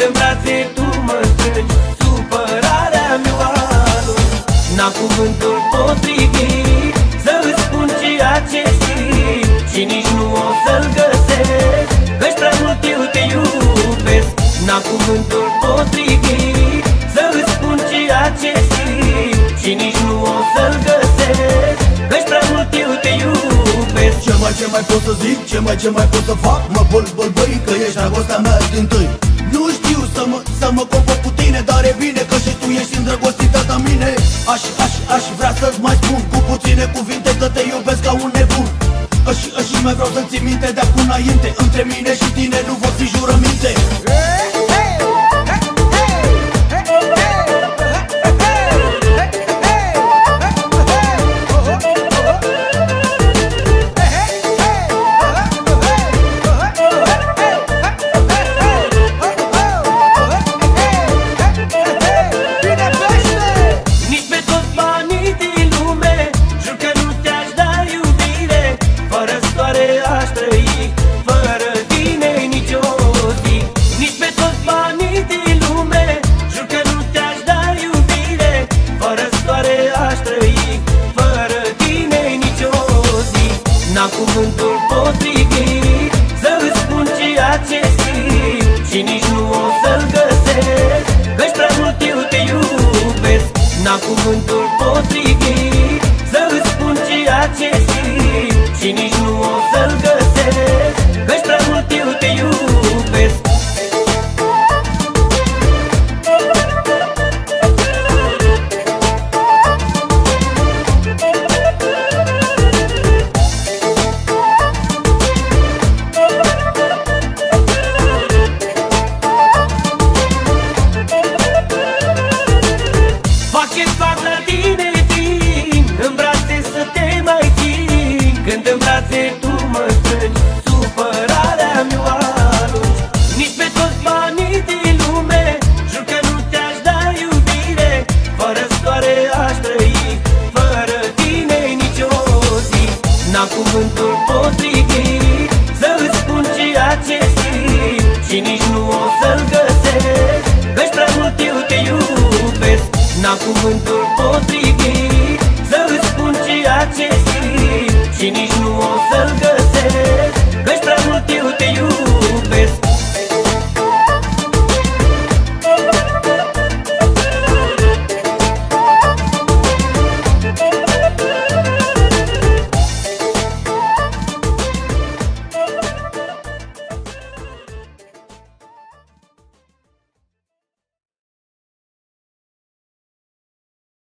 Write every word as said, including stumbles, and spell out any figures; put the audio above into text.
în brațe tu mă strângi, supărarea mi-o arunci. N-am cuvântul potrivit să-ți spun ceea ce simt și nici nu o să-l găsesc, căci prea mult eu te iubesc. N-am cuvântul potrivit să-ți spun ceea ce simt și nici nu o să-l găsesc, căci prea mult eu te iubesc. Ce mai, ce mai pot să zic, ce mai, ce mai pot să fac? Mă băl, băi, că ești dragostea mea dintâi. Nu știu să mă, să mă compor cu tine, dar e bine că și tu ești îndrăgostită de mine. Aș, aș, aș vrea să-ți mai spun cu puține cuvinte că te iubesc ca un nebun. Și, și mai vreau să ții minte de acum înainte, între mine și tine nu vor fi jurăminte. N-am cuvântul potrivit să-ți spun ceea ce simt și nici nu o să-l găsesc, căci prea mult eu te iubesc. N-am cuvântul potrivit să-ți spun ceea ce simt și nici nu o să-l găsesc, căci prea mult eu te iubesc. Ce fac la tine vin, în brațe să te mai țin. Când în brațe tu mă strângi, supărarea mi-o arunci. Nici pe toți banii din lume jur că nu te-aș da iubire. Fără soare aș trăi, fără tine nici o zi. N-am cuvântul potrivit să-ți spun ceea ce simt și nici nu o să-l găsesc, căci prea mult eu te iubesc. N-am cuvântul potrivit să-ți spun ceea ce simt și nici nu o să-l găsesc.